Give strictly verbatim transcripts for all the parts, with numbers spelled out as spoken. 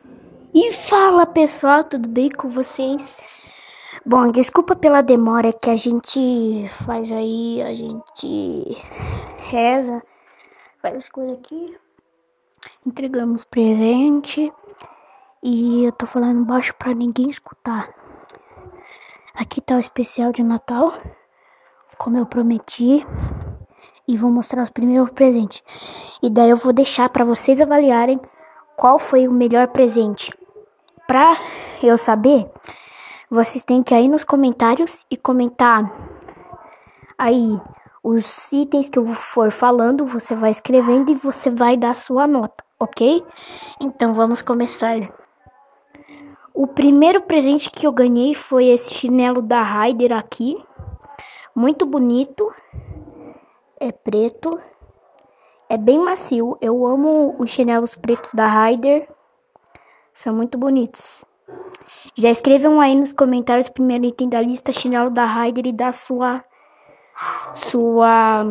E fala pessoal, tudo bem com vocês? Bom, desculpa pela demora que a gente faz aí, a gente reza, várias coisas aqui, entregamos presente e eu tô falando baixo pra ninguém escutar. Aqui tá o especial de Natal, como eu prometi, e vou mostrar os primeiros presentes. E daí eu vou deixar pra vocês avaliarem qual foi o melhor presente. Pra eu saber, vocês têm que ir aí nos comentários e comentar aí os itens que eu for falando, você vai escrevendo e você vai dar sua nota, ok? Então vamos começar. O primeiro presente que eu ganhei foi esse chinelo da Raider aqui, muito bonito, é preto, é bem macio, eu amo os chinelos pretos da Raider, são muito bonitos. Já escrevam aí nos comentários o primeiro item da lista, chinelo da Raider, e da sua sua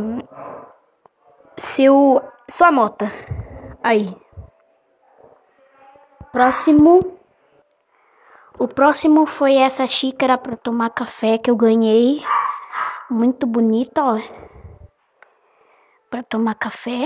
seu sua nota. Aí. Próximo. O próximo foi essa xícara para tomar café que eu ganhei. Muito bonita, ó. Para tomar café.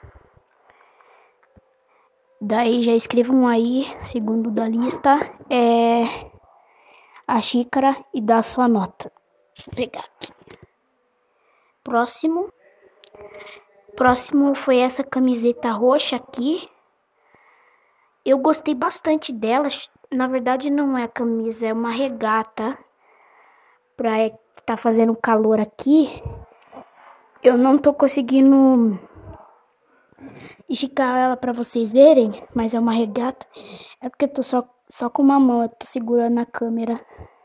Daí já escrevam aí, segundo da lista, é a xícara e dá sua nota. Vou pegar aqui. Próximo. Próximo foi essa camiseta roxa aqui. Eu gostei bastante dela. Na verdade não é camisa, é uma regata. Pra é, tá fazendo calor aqui. Eu não tô conseguindo esticar ela pra vocês verem, mas é uma regata. É porque eu tô só, só com uma mão, eu tô segurando a câmera.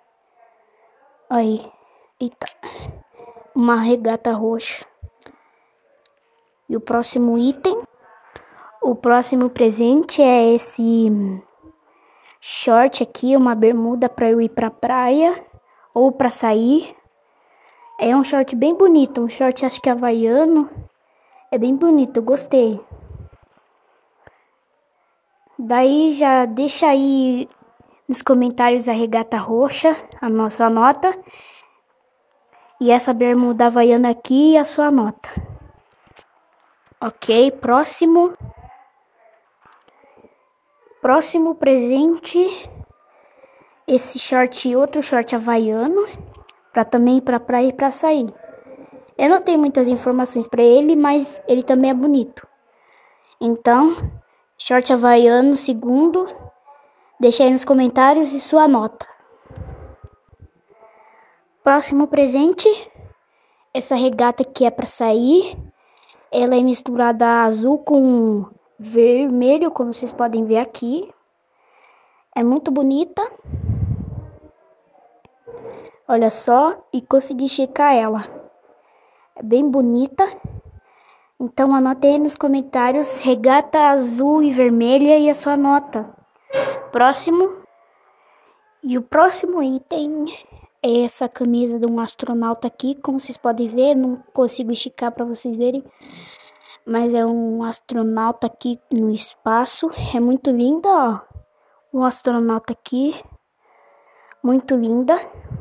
Aí. Eita. Uma regata roxa. E o próximo item. O próximo presente é esse short aqui, uma bermuda para eu ir pra praia ou para sair. É um short bem bonito, um short acho que havaiano. É bem bonito, eu gostei. Daí já deixa aí nos comentários a regata roxa, a nossa nota. E essa bermuda havaiana aqui e a sua nota. Ok, próximo. Próximo presente, esse short, outro short havaiano, para também ir pra praia e pra sair. Eu não tenho muitas informações para ele, mas ele também é bonito. Então, short havaiano, segundo, deixa aí nos comentários e sua nota. Próximo presente, essa regata aqui é para sair. Ela é misturada azul com vermelho, como vocês podem ver aqui. É muito bonita. Olha só, e consegui checar ela. É bem bonita. Então anotem aí nos comentários regata azul e vermelha e a sua nota. Próximo. E o próximo item é essa camisa de um astronauta aqui. Como vocês podem ver, não consigo esticar para vocês verem. Mas é um astronauta aqui no espaço. É muito linda, ó. Um astronauta aqui. Muito linda.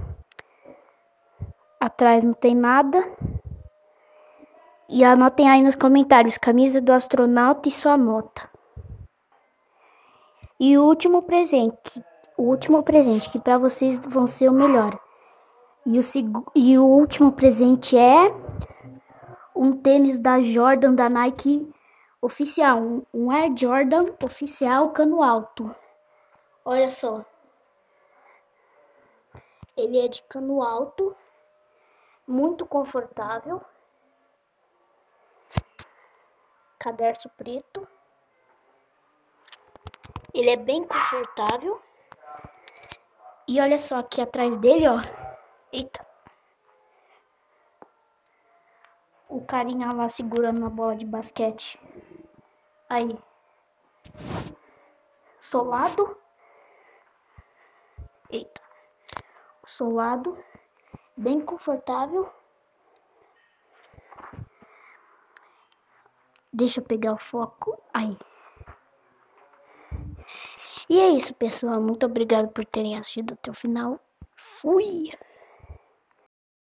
Atrás não tem nada. E anotem aí nos comentários, camisa do astronauta e sua nota. E o último presente, o último presente que para vocês vão ser o melhor. E o, e o último presente é um tênis da Jordan, da Nike oficial, um, um Air Jordan oficial cano alto. Olha só. Ele é de cano alto, muito confortável. Cadarço preto. Ele é bem confortável. E olha só aqui atrás dele, ó. Eita. O carinha lá segurando uma bola de basquete. Aí. Solado. Eita. Solado. Bem confortável. Deixa eu pegar o foco. Aí. E é isso, pessoal. Muito obrigado por terem assistido até o final. Fui!